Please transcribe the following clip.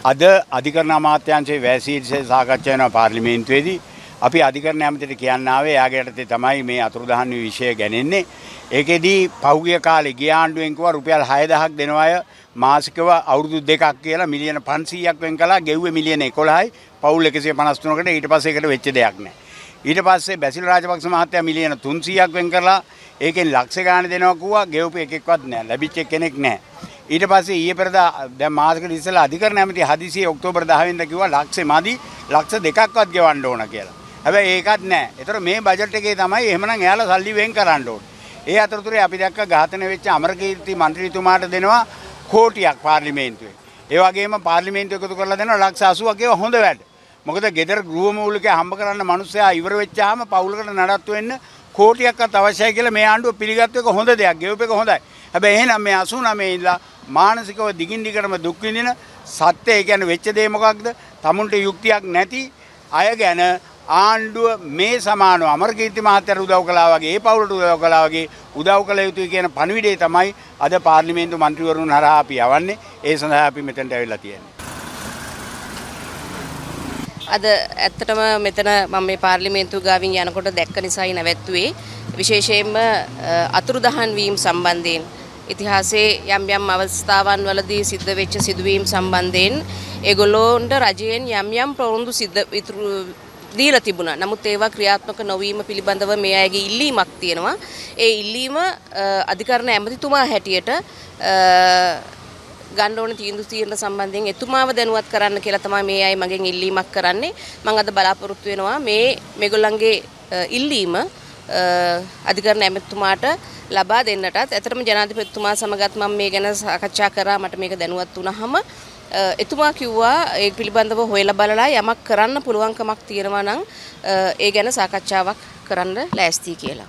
අද අධිකරණ අමාත්‍යාංශයේ වැසීල්සේ සාකච්ඡා වෙනවා පාර්ලිමේන්තුවේදී. අපි අධිකරණ ඇමතිට කියන්න ආවේ එයාගේ යටතේ තමයි මේ අතුරුදහන් විෂය ගැනෙන්නේ. ඒකෙදී පහුගිය කාලේ ගිය ආණ්ඩුවෙන් කිව්වා රුපියල් 6000ක් දෙනවා අය මාසිකව අවුරුදු 2ක් කියලා මිලියන 500ක් වෙන් කළා. ගෙව්වේ මිලියන 11යි. පවුල් 153කට ඊට පස්සේ ඒකට වෙච්ච දෙයක් නැහැ. ඊට පස්සේ බැසිල් රාජපක්ෂ මහත්තයා මිලියන 300ක් වෙන් කරලා ඒකෙන් ලක්ෂ ගාණ දෙනවා කිව්වා. ගෙව්පු එකෙක්වත් නැහැ. ලැබිච්ච කෙනෙක් නැහැ. ඊට පස්සේ ඊයේ පෙරදා දැන් මාසෙකට ඉස්සෙල්ලා අධිකරණ ඇමති හදිසියේ ඔක්තෝබර් 10 වෙනිදා කිව්වා ලක්ෂෙ මදි ලක්ෂ 2ක්වත් ගෙවන්න ඕන කියලා. හැබැයි ඒකත් නැහැ. ඒතර මේ බජට් එකේ තමයි එහෙමනම් එයාලා සල්ලි වෙන් කරන්න ඕනේ. ඒ අතරතුරේ අපි දැක්ක ඝාතනය වෙච්ච අමරකීර්ති മന്ത്രിතුමාට දෙනවා කෝටියක් පාර්ලිමේන්තුවේ. ඒ වගේම පාර්ලිමේන්තුව එකතු කරලා දෙනවා ලක්ෂ 80ක් ඒවා හොඳ වැඩ. මොකද ගෙදර ගෘහ මූලිකය හම්බ කරන්න මිනිස්සයා ඉවර වෙච්චාම පවුලකට නඩත්තු වෙන්න කෝටියක්වත් අවශ්‍යයි කියලා මේ ආණ්ඩුව පිළිගත්ත එක හොඳ දෙයක්. ගෙවප එක හොඳයි. හැබැයි එහෙනම් මේ 89 ඉඳලා මානසිකව දිගින් දිගටම දුක් විඳින සත්‍ය ඒ කියන්නේ වෙච්ච දේ මොකක්ද? tamunට යුක්තියක් නැති අය ගැන ආණ්ඩුව මේ සමානව අමරකීර්ති මහත්තයාට උදව් කළා වගේ ඒ පවුලට උදව් කළා වගේ උදව් කළ යුතුයි කියන පණිවිඩය තමයි අද පාර්ලිමේන්තු මන්ත්‍රීවරුන් හරහා අපි යවන්නේ. ඒ සඳහා අපි මෙතනට ඇවිල්ලා තියෙන්නේ. අද ඇත්තටම මෙතන මම මේ පාර්ලිමේන්තුව ගාවින් යනකොට දැක්ක නිසායි නැවැත්තුවේ. විශේෂයෙන්ම අතුරුදහන් වීම සම්බන්ධයෙන් ඉතිහාසයේ යම් යම් අවස්ථාවන් වලදී සිද්ධ වෙච්ච සිදුවීම් සම්බන්ධයෙන් ඒගොල්ලොන්ට රජයෙන් යම් යම් ප්‍රවෘත්ති සිද්ධ දීලා තිබුණා. නමුත් ඒවා ක්‍රියාත්මක නොවීම පිළිබඳව මේ අයගේ ඉල්ලීමක් තියෙනවා. ඒ ඉල්ලීම අධිකරණ ඇමතිතුමා හැටියට ගන්න ඕන තීන්දුව සම්බන්ධයෙන් එතුමාව දැනුවත් කරන්න කියලා තමයි මේ අය මගෙන් ඉල්ලීමක් කරන්නේ. මම අද බලාපොරොත්තු වෙනවා මේගොල්ලන්ගේ ඉල්ලීම අධිකරණ ඇමතිතුමාට ලබා දෙන්නටත්. ඇත්තටම ජනාධිපතිතුමා සමගත් මම මේ ගැන සාකච්ඡා කරා. මට මේක දැනුවත් වුණාම එතුමා කිව්වා ඒ පිළිබඳව හොයලා බලලා යමක් කරන්න පුළුවන්කමක් තියෙනවා නම් ඒ ගැන සාකච්ඡාවක් කරන්න ලෑස්ති කියලා.